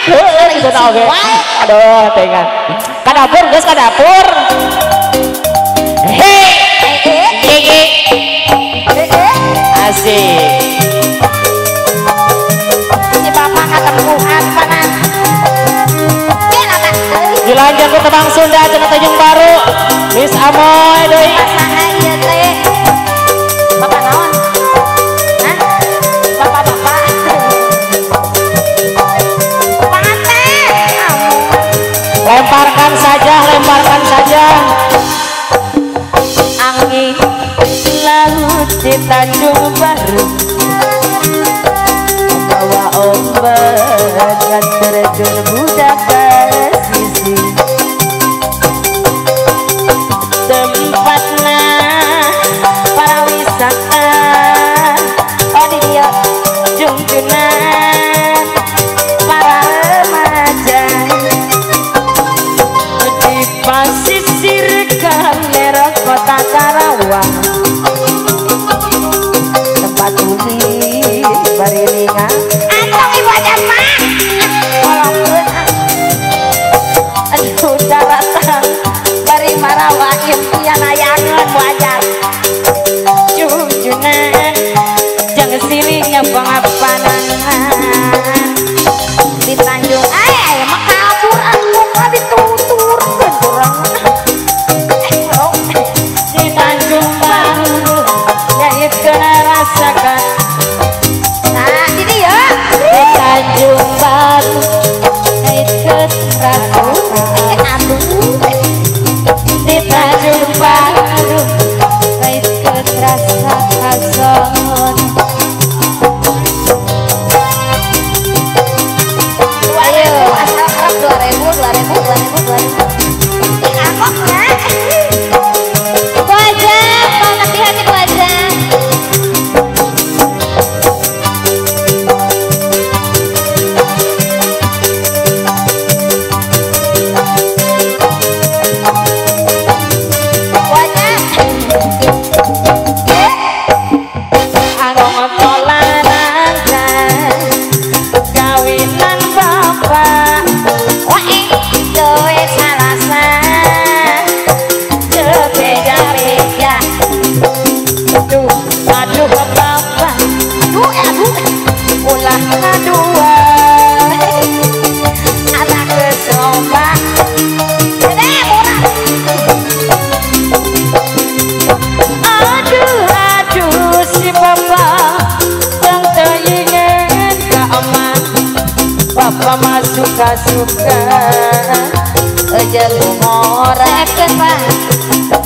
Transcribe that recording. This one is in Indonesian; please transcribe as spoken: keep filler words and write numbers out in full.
Heeh, itu tau ge. Aduh, tengan. Ka dapur geus ka dapur. Hei. Gigi. Asik. Si bapak katempuhan panan. Dilanjut ku tebang Sunda cenah Tanjung Baru. Miss Amoy deui. Pasangan ieu teh. Bapak naon? Hah? Bapak-bapak. Panganten. Lemparkan saja, lemparkan saja. Angin laut di Tanjung Baru bawa ombak kan terjun budak pesisir tempatnya para wisata oh di dia junjunan para remaja di pasisir kamera kota Karawang tempat bumi bariringan antong ibu aja pak kolong aduh daratan bari marawa impian ayangan wajar junjunan jangan silingnya pengapanan di Tanjung ay emang kabur aku nggak ditutur kedurang di Tanjung Baru ya itu rasakan nah ini ya di Tanjung Baru ya itu rasakan aduh di Tanjung Baru ya itu rasakan son dua ribu asal kerap dua ribu dua ribu dua ribu dua ribu ini ngakoknya wajah kalau hati-hati wajah wajah angkong tolanangkan kawinan bapak wah itu salasa beda-beda aduh aduh bapak aduh aduh ulah kedua anak kesoba aduh aduh si bapak yang teringin keaman bapak mah suka-suka aja lu ngorek pak